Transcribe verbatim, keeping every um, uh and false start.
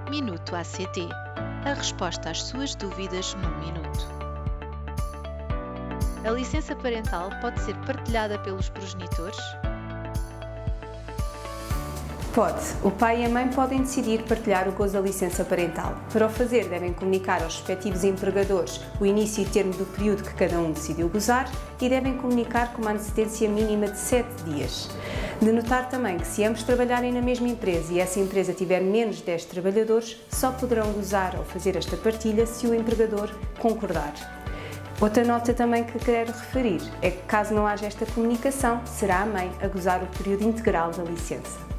Minuto A C T. A resposta às suas dúvidas num minuto. A licença parental pode ser partilhada pelos progenitores? Pode. O pai e a mãe podem decidir partilhar o gozo da licença parental. Para o fazer, devem comunicar aos respectivos empregadores o início e termo do período que cada um decidiu gozar e devem comunicar com uma antecedência mínima de sete dias. De notar também que se ambos trabalharem na mesma empresa e essa empresa tiver menos de dez trabalhadores, só poderão gozar ou fazer esta partilha se o empregador concordar. Outra nota também que quero referir é que, caso não haja esta comunicação, será a mãe a gozar o período integral da licença.